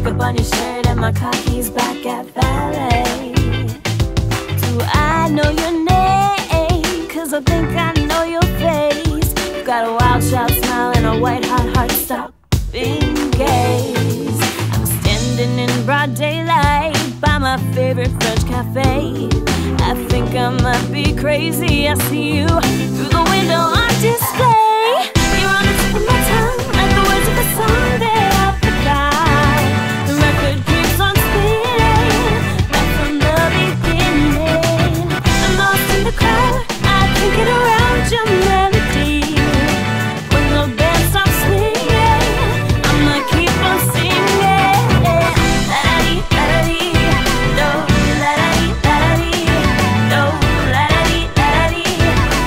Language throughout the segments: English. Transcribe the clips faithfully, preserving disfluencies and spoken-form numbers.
makeup on your shirt and my car keys back at valet. Do I know your name? Cause I think I know your face. You've got a wild child smile and a white hot heart stopping gaze. I'm standing in broad daylight by my favorite French cafe. I think I might be crazy. I see you through the window on display. You're on the tip of my tongue, like the words of a song that I forgot. The record keeps on spinning, right from the beginning. I'm lost in the crowd, I can't get around your melody. When the band stops swinging, I'ma keep on singing. La-da-dee, la-da-dee, do, la-da-dee, la-da-dee, do, la-da-dee, la-da-dee,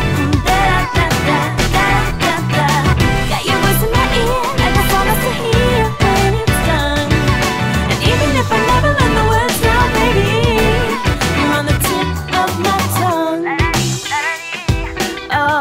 da-da-da-da-da-da-da. Got your voice in my ear, like I promise to hear when it's done. And even if I never learn the words now, baby, you're on the tip of my tongue. Oh,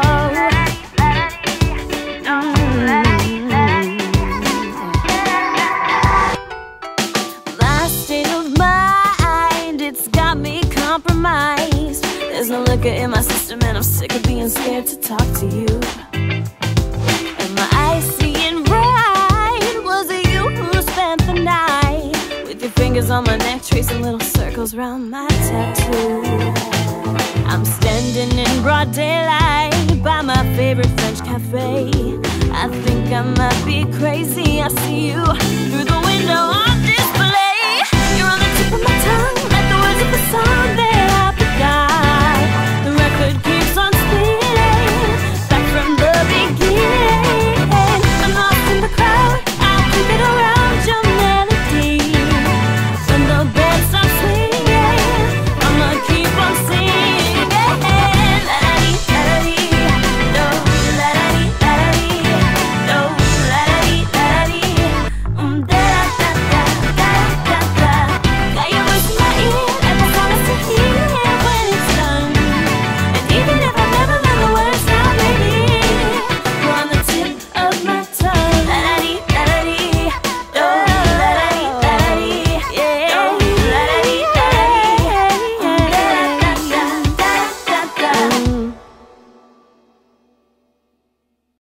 my state of mind, it's got me compromised. There's no liquor in my system and I'm sick of being scared to talk to you. Am I seeing right? Was it you who spent the night with your fingers on my neck, tracing little circles around my tattoo? I'm standing in broad daylight by my favorite French cafe. I think I might be crazy. I see you